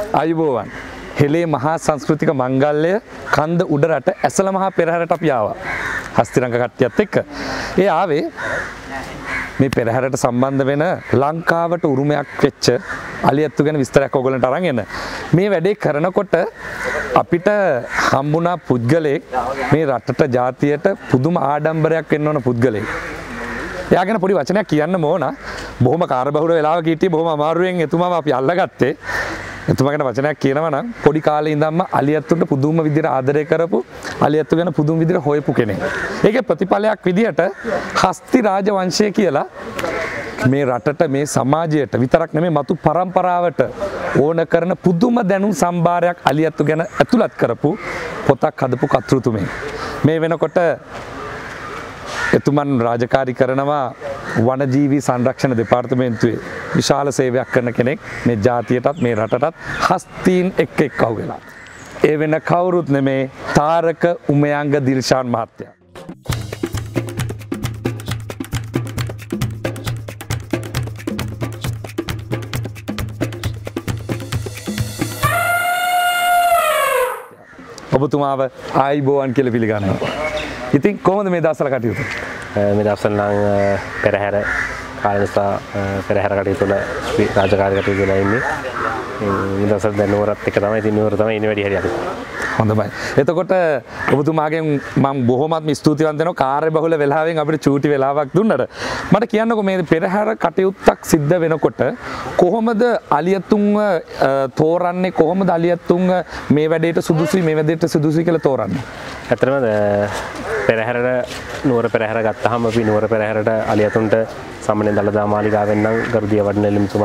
ආයුබෝවන්. හෙළේ මහා සංස්කෘතික මංගල්‍ය කන්ද උඩරට ඇසල මහා පෙරහැරට අපි ආවා. හස්තිරංග කට්ටියත් එක්ක. ඒ ආවේ මේ පෙරහැරට සම්බන්ධ වෙන ලංකාවට උරුමයක් වෙච්ච අලියැත්තු ගැන විස්තරයක් ඔයගොල්ලන්ට අරන් එන්න. මේ වැඩේ කරනකොට අපිට හම්බුණා පුද්ගලයෙක් මේ රටට ජාතියට පුදුම ආඩම්බරයක් වෙන්න ඕන පුද්ගලයෙක්. එයා ගැන පොඩි වචනයක් කියන්න ඕන. බොහොම කාර්යබහුල වෙලාවක හිටියේ බොහොම අමාරුවෙන් එතුමාව අපි අල්ලගත්තේ. එතුමා ගැන වචනයක් කියනවා නම් පොඩි කාලේ ඉඳන්ම අලියැත්තුන්ට පුදුම විදිහට ආදරය කරපු අලියැත්තු ගැන පුදුම විදිහට හොයපු කෙනෙක්. ඒකේ ප්‍රතිඵලයක් විදිහට හස්ති රාජවංශය කියලා මේ රටට මේ සමාජයට විතරක් නෙමෙයි මතු පරම්පරාවට ඕන කරන පුදුම දැනුම් සම්භාරයක් අලියැත්තු ගැන ඇතුළත් කරපු පොතක් හදපු කතෘතුමේ. මේ වෙනකොට එතුමන් රාජකාරී කරනවා වනජීවී සංරක්ෂණ දෙපාර්තමේන්තුවේ විශාල සේවයක් කරන කෙනෙක් මේ ජාතියටත් මේ රටටත් හස්තීන් එක්ක එක්කව වෙලා. ඒ වෙන කවුරුත් නෙමේ තාරක උමයංග දිල්ෂාන් මහත්තයා. ඔබතුමාව ආයිබෝවන් කියලා පිළිගන්නවා. ඉතින් කොහොමද මේ දවස්වල කටයුතු? මේ දවස්වල නම් පෙරහැර කාලය නිසා පෙරහැර කටයුතු වල රාජකාරී කටයුතු වල ඉන්නේ. මේ දවස්වල දැන් නුවරත් එක තමයි ඉතින් නුවර තමයි ඉන්නේ වැඩි හරියට. හොඳයි. එතකොට ඔබතුමාගෙන් මම බොහොමත්ම ස්තුතිවන්ත වෙනවා කාර්යබහුල වෙලාවෙන් අපිට චූටි වෙලාවක් දුන්නට. මට කියන්නකෝ මේ පෙරහැර කටයුත්තක් සිද්ධ වෙනකොට කොහොමද අලියැත්තුන්ව තෝරන්නේ? කොහොමද අලියැත්තුන්ව මේ වැඩේට සුදුසුයි මේ වැඩේට සුදුසුයි කියලා තෝරන්නේ? ඇත්තටම පෙරහැරට නුවර පෙරහැර ගත්තාම අපි නුවර පෙරහැරට අලියැතුන්ට සාමාන්‍ය දළදා මාලිගාවෙන් නම් ගරුදිය වඩන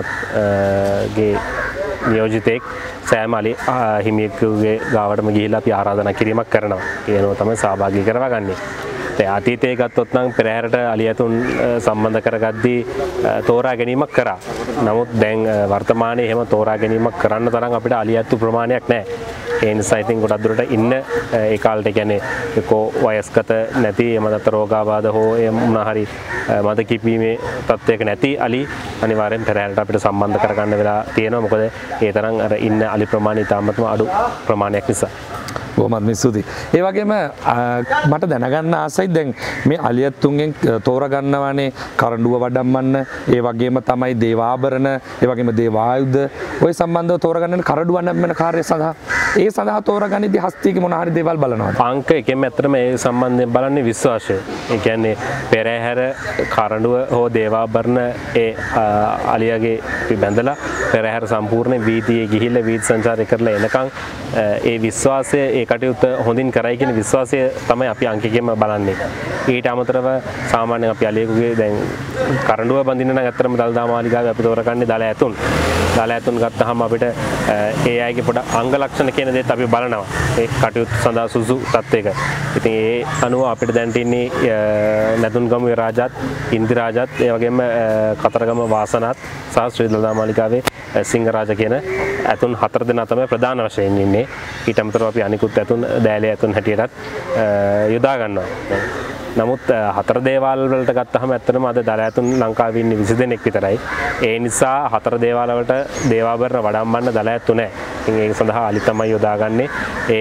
එලිමතුමාගේ නියෝජිතෙක් සෑම අලි හිමියෙකුගේ ගාවටම ගිහිල්ලා අපි ආරාධනා කිරීමක් කරනවා. ඒනෝ තමයි සහභාගී කරවගන්නේ. ඒ අතීතයේ ගත්තොත් නම් පෙරහැරට අලියැතුන් සම්බන්ධ කරගද්දී තෝරා ගැනීමක් කරා. නමුත් දැන් වර්තමානයේ එහෙම තෝරා ගැනීමක් කරන්න තරම් අපිට අලියැත්තු ප්‍රමාණයක් නැහැ. ඒ නිසා ඉතින් ගොඩක් දුරට ඉන්න ඒ කාලේ කියන්නේ එක්කෝ වයස්ගත නැති එම නැත්නම් රෝගාබාධ හෝ එම මොනවා හරි මද කිපීමේ තත්ත්වයක නැති අලි අනිවාර්යෙන් පෙරහැරට අපිට සම්බන්ධ කරගන්න වෙලා තියෙනවා. මොකද ඒ තරම් අර ඉන්න අලි ප්‍රමාණය ඉතාමත්ම අඩු ප්‍රමාණයක් නිසා. බොහොමත්ම ස්තුතියි. ඒ වගේම මට දැනගන්න ආසයි දැන් මේ අලියැත්තුන්ගෙන් තෝරගන්නවානේ කරඬුව වඩම්මන්න, ඒ වගේම තමයි දේවාභරණ, ඒ වගේම දේවායුධ ඔය සම්බන්ධව තෝරගන්න කරඬුව වඩම්මන කාර්යය සඳහා ඒ සඳහා තෝරගන්නේදී හස්තියගේ මොන හරි දේවල් බලනවාද? අංක එකෙන් ඇත්තටම ඒ සම්බන්ධයෙන් බලන්නේ විශ්වාසය. ඒ කියන්නේ පෙරහැර කරඬුව හෝ දේවාභරණ ඒ අලියගේ බැඳලා පෙරහැර සම්පූර්ණ වීදියේ ගිහිල්ලා වීදි සංචාරය කරලා එනකන් ඒ විශ්වාසය ඒ කටයුත්ත හොඳින් කරයි කියන විශ්වාසය තමයි අපි අංකකෙම බලන්නේ. ඊට අමතරව සාමාන්‍යයෙන් අපි අලියෙකුගේ දැන් කරඬුව බඳින්න නම් ඇත්තටම දළදා මාලිගාවේ අපි තෝරගන්නේ දල ඇතුන්. දල ඇතුන් ගත්තාම අපිට ඒ අයගේ පොඩ අංග ලක්ෂණ කියන දේත් අපි බලනවා. ඒ කටයුතු සඳහා සුසු තත්ත්වයක. ඉතින් ඒ අනුව අපිට දැන් තින්නේ නැදුන්ගමුවේ රාජාත්, ඉන්දි රාජාත්, ඒ වගේම කතරගම වාසනාත් සහ ශ්‍රී දළදා මාලිගාවේ සිංහරාජ කියන ඇතුන් 4 දෙනා තමයි ප්‍රධාන වශයෙන් ඉන්නේ. ඊට අමතරව අපි අනිකුත් ඇතුන් දෑලේ ඇතුන් හැටියටත් යොදා ගන්නවා. නමුත් 4 දේවාල වලට ගත්තාම ඇත්තටම අද දල ඇතුන් ලංකාවේ ඉන්නේ 20 දෙනෙක් විතරයි. ඒ නිසා 4 දේවාල වලට දේවාභරණ වඩම්මන්න දල ඇතු නැහැ. ඉතින් ඒක සඳහා අලි තමයි යොදාගන්නේ. ඒ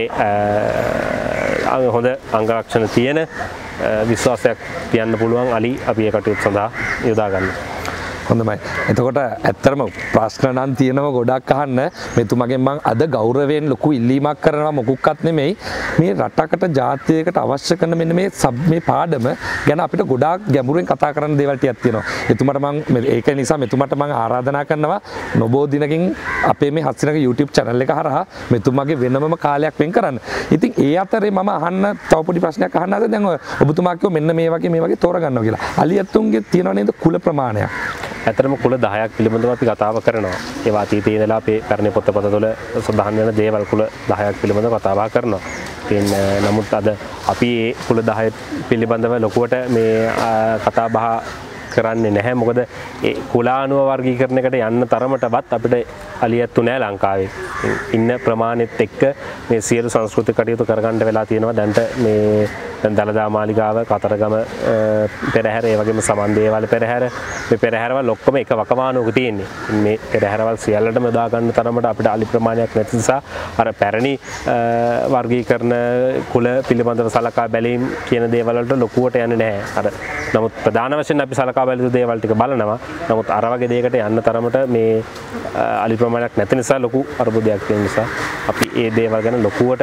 හොඳ අංග ලක්ෂණ තියෙන විශ්වාසයක් තියන්න පුළුවන් අලි අපි ඒ කටයුතු සඳහා යොදා ගන්නවා. හොඳයි. එතකොට ඇත්තටම ප්‍රශ්න නම් තියෙනවා ගොඩක් අහන්න. මෙතුමගෙන් මම අද ගෞරවයෙන් ලොකු ඉල්ලීමක් කරනවා මොකුක්වත් නෙමෙයි. මේ රටකට ජාතියකට අවශ්‍ය කරන මෙන්න මේ පාඩම ගැන අපිට ගොඩාක් ගැඹුරෙන් කතා කරන්න දේවල් ටිකක් තියෙනවා. එතුමට මම ඒක නිසා මෙතුමට මම ආරාධනා කරනවා නොබෝ දිනකින් අපේ මේ හස්තිනගේ YouTube channel එක හරහා මෙතුමගේ වෙනමම කාලයක් වෙන් කරන්න. ඉතින් ඒ අතරේ මම අහන්න තව පොඩි ප්‍රශ්නයක් අහන්න හදලා දැන් ඔබතුමා කිව්ව මෙන්න මේ වගේ තෝරගන්නවා කියලා. අලියැත්තුන්ගේ තියෙනව නේද කුල ප්‍රමාණයක්? ඇතරම කුල 10ක් පිළිබඳව අපි කතාව කරනවා. ඒවා අතීතයේ ඉඳලා අපේ පැරණි පොතපත තුළ සඳහන් වෙන දේවල් කුල 10ක් පිළිබඳව කතාබහ කරනවා. ඉතින් නමුත් අද අපි මේ කුල 10 පිළිබඳව ලොකුවට මේ කතාබහ කරන්නේ නැහැ. මොකද ඒ කුලානුව වර්ගීකරණයකට යන්න තරමටවත් අපිට අලියැත්තු නැහැ ලංකාවේ. ඉන්න ප්‍රමාණෙත් එක්ක මේ සියලු සංස්කෘතික කටයුතු කරගන්න වෙලා තියෙනවා. දැන්ට මේ දැන් දළදා මාලිගාව, කතරගම පෙරහැර, ඒ වගේම සමන්දේවල පෙරහැර, මේ පෙරහැරවල ඔක්කොම එක වකවානුවක තියෙන්නේ. මේ පෙරහැරවල් සියල්ලටම යොදා ගන්න තරමට අපිට අලි ප්‍රමාණයක් නැති නිසා අර පැරණි වර්ගීකරණ කුල පිළිබඳව සලකා බැලීම් කියන දේවල් වලට ලොකුවට යන්නේ නැහැ. අර නමුත් ප්‍රධාන වශයෙන් අපි සලකා බැලිය යුතු දේවල් ටික බලනවා. නමුත් අර වගේ දෙයකට යන්න තරමට මේ අලි ප්‍රමාණයක් නැති නිසා ලොකු අර්බුදයක් තියෙන නිසා අපි ඒ දේවල් ගැන ලොකුවට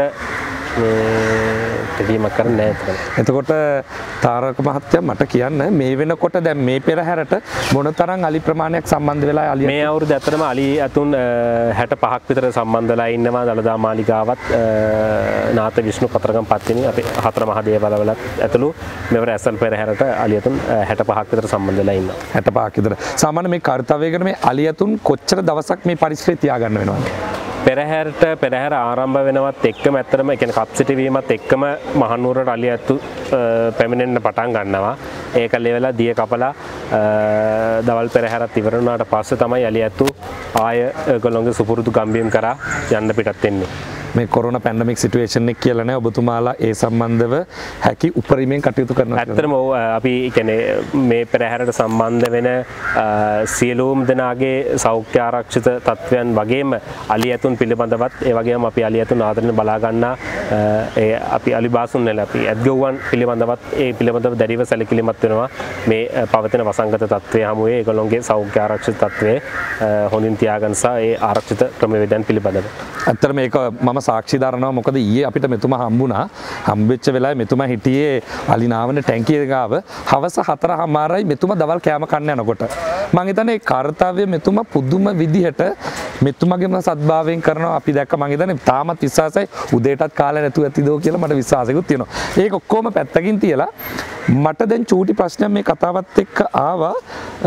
තැකීමක් කරන්නේ නැහැ. එතකොට තාරක මහත්තයා මට කියන්න මේ වෙනකොට දැන් මේ පෙරහැරට මොනතරම් අලි ප්‍රමාණයක් සම්බන්ධ වෙලා අලි මේ අවුරුද්ද ඇත්තටම අලි ඇතුන් 65ක් විතර සම්බන්ධ වෙලා ඉන්නවා. දළදා මාලිගාවත් නාත විෂ්ණු කතරගම පත්තිනි අපේ හතර මහා දේවාලවල ඇතුළු මෙවර ඇසල් පෙරහැරට අලි ඇතුන් 65ක් විතර සම්බන්ධ වෙලා ඉන්නවා. 65ක් විතර. සාමාන්‍ය මේ කාර්යය කරන මේ අලි ඇතුන් කොච්චර දවසක් මේ පරිසරේ තියාගන්න වෙනවද? පෙරහැර ආරම්භ වෙනවත් එක්කම ඇත්තටම ඒ කියන්නේ කප්සිටි වීමත් එක්කම මහනුවරට අලි ඇතු පැමිණෙන්න පටන් ගන්නවා. ඒක ලෙවලා දිය කපලා දවල් පෙරහැරත් ඉවර වුණාට පස්සේ තමයි අලි ඇතු ආය ඒගොල්ලෝගේ සුපුරුදු ගම්බිම් කරා යන්න පිටත් වෙන්නේ. මේ කොරෝනා පැන්ඩමික් සිටුේෂන් එක කියලා නෑ ඔබතුමාලා ඒ සම්බන්ධව හැකි උපරිමයෙන් කටයුතු කරනවා. ඇත්තටම අපි කියන්නේ මේ පෙරහැරට සම්බන්ධ වෙන සියලුම දෙනාගේ සෞඛ්‍ය ආරක්ෂිත තත්ත්වයන් වගේම අලි ඇතුන් පිළිබඳවත් ඒ වගේම අපි අලි ඇතුන් ආදරෙන් බලා ගන්නා ඒ අපි අලි බාසුන් වල අපි ඇත්ගොව්වන් පිළිබඳවත් ඒ පිළිබඳව දැඩිව සැලකිලිමත් වෙනවා. මේ පවතින වසංගත තත්ත්වයේ හමුවේ ඒගොල්ලෝගේ සෞඛ්‍ය ආරක්ෂිත තත්ත්වයේ හොඳින් තියාගන්න සහ ඒ ආරක්ෂිත ක්‍රමවේදයන් පිළිබඳව. ඇත්තට මේක මම සාක්ෂි දරනවා. මොකද ඊයේ අපිට මෙතුමා හම්බුණා. හම්බෙච්ච වෙලාවේ මෙතුමා හිටියේ අලිනාවන ටැංකිය ගාව. හවස 4:00යි මෙතුමා දවල් කෑම කන්න යනකොට. මම හිතන්නේ ඒ කාර්යය මෙතුමා පුදුම විදිහට මෙතුමාගේම සත්භාවයෙන් කරනවා. අපි දැක්ක මම හිතන්නේ තාමත් විශ්වාසයි උදේටත් කාලේ නැතුව ඇතිදෝ කියලා මට විශ්වාසයකුත් තියෙනවා. ඒක ඔක්කොම පැත්තකින් තියලා මට දැන් චූටි ප්‍රශ්නයක් මේ කතාවත් එක්ක ආවා.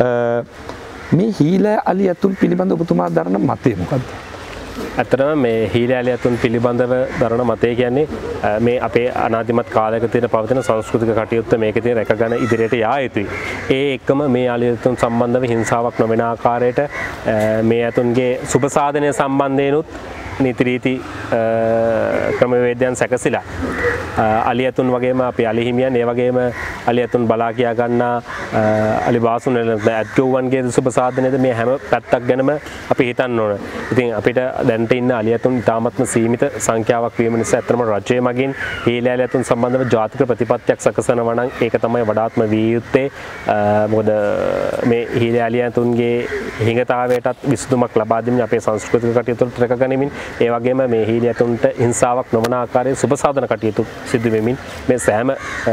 මේ හීලෑ අලි ඇතුන් පිළිබඳ ඔබතුමා දරන මතය මොකද්ද? ඇත්තටම මේ හීලෑ අලි ඇතුන් පිළිබඳව දරන මතය කියන්නේ මේ අපේ අනාදිමත් කාලයක තියෙන පවතින සංස්කෘතික කටයුත්ත මේකේ තියෙන රැකගෙන ඉදිරියට යා යුතුයි. ඒ එක්කම මේ අලි ඇතුන් සම්බන්ධව හිංසාවක් නොවන ආකාරයට මේ ඇතුන්ගේ සුබ සාධනය සම්බන්ධයෙන්ුත් නීති රීති ක්‍රමවේදයන් සැකසීලා අලි ඇතුන් වගේම අපි අලි හිමියන් ඒ වගේම අලි ඇතුන් බලා කියා ගන්නා අලි බාසුන් වල ඇත්ගොව්වන්ගේ සුබ සාධනයද මේ හැම පැත්තක් ගැනම අපි හිතන්න ඕන. ඉතින් අපිට දැනට ඉන්න අලි ඇතුන් ඉතාමත්ම සීමිත සංඛ්‍යාවක් වීම නිසා ඇත්තම රජය මගින් හීලෑ අලි ඇතුන් සම්බන්ධව ජාතික ප්‍රතිපත්තියක් සකසනවා නම් ඒක තමයි වඩාත්ම විය යුත්තේ. මොකද මේ හීලෑ අලි ඇතුන්ගේ හිඟතාවයටත් විසඳුමක් ලබා දෙමින් අපේ සංස්කෘතික කටයුතු රැකගනිමින් ඒ වගේම මේ හීලෑ ඇතුන්ට හිංසාවක් නොවන ආකාරයේ සුබ සාධන කටයුතු සිදු වෙමින් මේ සෑම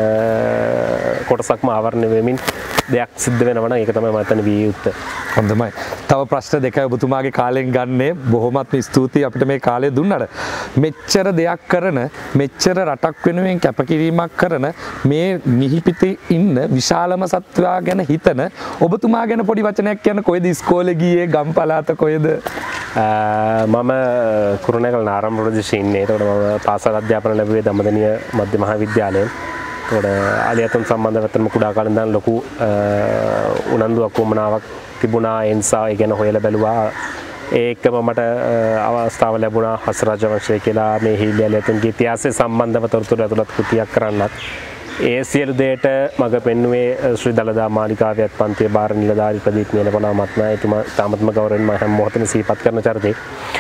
කොටසක්ම ආවරණය වෙමින් දෙයක් සිද්ධ වෙනවා නම් ඒක තමයි මම හිතන්නේ විය යුත්තේ. හොඳයි. තව ප්‍රශ්න දෙකයි ඔබතුමාගේ කාලෙන් ගන්නේ. බොහොමත්ම ස්තුතියි අපිට මේ කාලය දුන්නට. මෙච්චර දෙයක් කරන, මෙච්චර රටක් වෙනුවෙන් කැපකිරීමක් කරන මේ මිහිපිතේ ඉන්න විශාලම සත්වයා ගැන හිතන ඔබතුමා ගැන පොඩි වචනයක් කියන්න. කොහෙද ඉස්කෝලේ ගියේ? ගම් පළාත කොහෙද? මම කුරුණෑගල නාරම් ප්‍රදේශයේ ඉන්නේ. ඒකට මම පාසල් අධ්‍යාපන ලැබුවේ දඹදෙණිය මධ්‍ය මහා විද්‍යාලයෙන්. ඒකට අලි ඇතුන් සම්බන්ධව අතරම කුඩා කාලේ ඉඳන් ලොකු උනන්දුවක් වමනාවක් තිබුණා. ඒ නිසා ඒ ගැන හොයලා බැලුවා. ඒකම මට අවස්ථාව ලැබුණා හස් රාජවංශය කියලා මේ හීලෑ අලි ඇතුන්ගේ ඉතිහාසය සම්බන්ධව තොරතුරු ඇතුළත් කෘතියක් කරන්නත්. ඒ සියලු දේට මඟ පෙන්නුවේ ශ්‍රී දළදා මාලිගාවේ පන්තියේ භාර නිලධාරී ප්‍රදීප් නේනපොළ මහත්මයා. එතුමා තාමත්ම ගෞරවයෙන් මම හැම මොහොතෙම සිහිපත් කරන චරිතේ.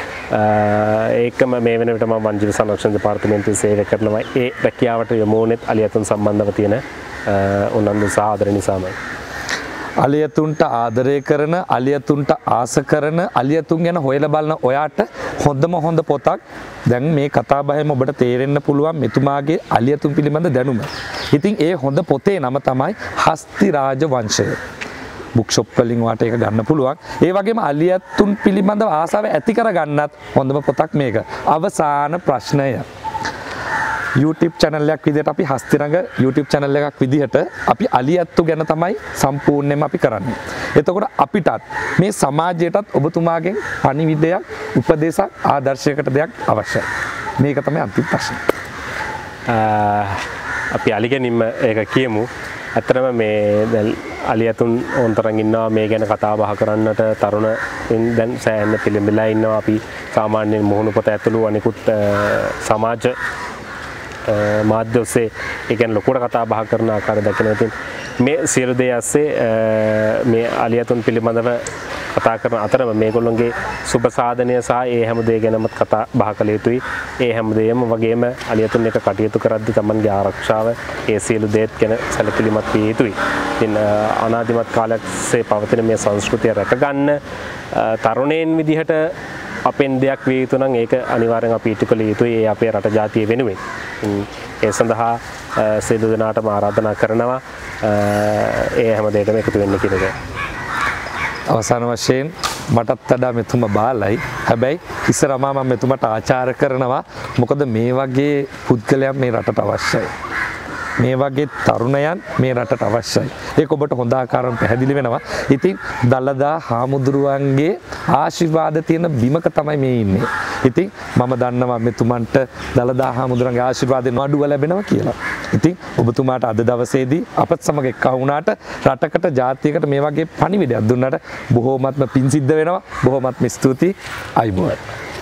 ඒකම මේ වෙන විට මම වනජීව සංරක්ෂණ දෙපාර්තමේන්තුවේ සේවය කරනවා. ඒ රැකියාවට යොමු වුණෙත් අලි ඇතුන් සම්බන්ධව තියෙන උනන්දු සහ ආදරය නිසාමයි. අලි ඇතුන්ට ආදරය කරන, අලි ඇතුන්ට ආස කරන, අලි ඇතුන් ගැන හොයලා බලන ඔයාට හොඳම හොඳ පොතක් දැන් මේ කතා බහෙම ඔබට තේරෙන්න පුළුවන් මෙතුමාගේ අලි ඇතුන් පිළිබඳ දැනුම. ඉතින් ඒ හොඳ පොතේ නම තමයි හස්ති රාජවංශය. බුක් ෂොප් වලින් වාට ඒක ගන්න පුළුවන්. ඒ වගේම අලි ඇතුන් පිළිබඳව ආසාව ඇති කර ගන්නත් හොඳම පොතක් මේක. අවසාන ප්‍රශ්නය. YouTube channel එකක් විදිහට අපි හස්තිරඟ YouTube channel එකක් විදිහට අපි අලි ඇත්තු ගැන තමයි සම්පූර්ණයෙන්ම අපි කරන්නේ. එතකොට අපිටත් මේ සමාජයටත් ඔබතුමාගෙන් පණිවිඩයක්, උපදේශයක්, ආදර්ශයකට දෙයක් අවශ්‍යයි. මේක තමයි අන්තිම ප්‍රශ්නේ. අපි අලි ගැනීම ඒක කියමු. ඇත්තටම මේ දැන් අලියතුන් ඕන්තරන් ඉන්නවා මේ ගැන කතා බහ කරන්නට තරුණ දැන් සෑහෙන පිළිඹිලා ඉන්නවා අපි සාමාන්‍යයෙන් මුහුණු පොත ඇතුළු අනිකුත් සමාජ මාධ්‍ය ඔස්සේ ඒ කියන්නේ ලොකුට කතා බහ කරන ආකාරය දැකලා ඉතින් මේ සියලු දේ ඇස්සේ මේ අලියතුන් පිළිබඳව කතා කරන අතරම මේගොල්ලන්ගේ සුබ සාධනය සහ ඒ හැම දේ ගැනම කතා බහ කළ යුතුයි. ඒ හැම දෙයක්ම වගේම අලියතුන් එක කටයුතු කරද්දී තමන්ගේ ආරක්ෂාව ඒ සියලු දේත් ගැන සැලකිලිමත් විය යුතුයි. ඉතින් අනාදිමත් කාලයක්සේ පවතින මේ සංස්කෘතිය රැකගන්න තරුණයන් විදිහට අපෙන් දෙයක් විය යුතු නම් ඒක අනිවාර්යෙන් අපි ඉටු කළ යුතුයි. ඒ අපේ රට ජාතිය වෙනුවෙන්. ඒ සඳහා සියලු දෙනාටම ආරාධනා කරනවා ඒ හැම දෙයකම එකතු වෙන්න කියන එක. අවසාන වශයෙන් මටත් වඩා මෙතුම බාලයි. හැබැයි ඉස්සරමා මම මෙතුමට ආචාර කරනවා. මොකද මේ වගේ පුද්ගලයන් මේ රටට අවශ්‍යයි. මේ වගේ තරුණයන් මේ රටට අවශ්‍යයි. ඒක ඔබට හොඳ ආකාරව පැහැදිලි වෙනවා. ඉතින් දලදා හාමුදුරුවන්ගේ ආශිර්වාද තියෙන බිමක තමයි මේ ඉන්නේ. ඉතින් මම දන්නවා මෙතුමන්ට දලදා හාමුදුරුවන්ගේ ආශිර්වාදයෙන් අඩුව ලැබෙනවා කියලා. ඉතින් ඔබතුමාට අද දවසේදී අපත් සමග එක්කා වුණාට රටකට ජාතියකට මේ වගේ පණිවිඩයක් දුන්නාට බොහෝමත්ම පිං සිද්ධ වෙනවා. බොහෝමත්ම ස්තුතියි. අයිබෝන්.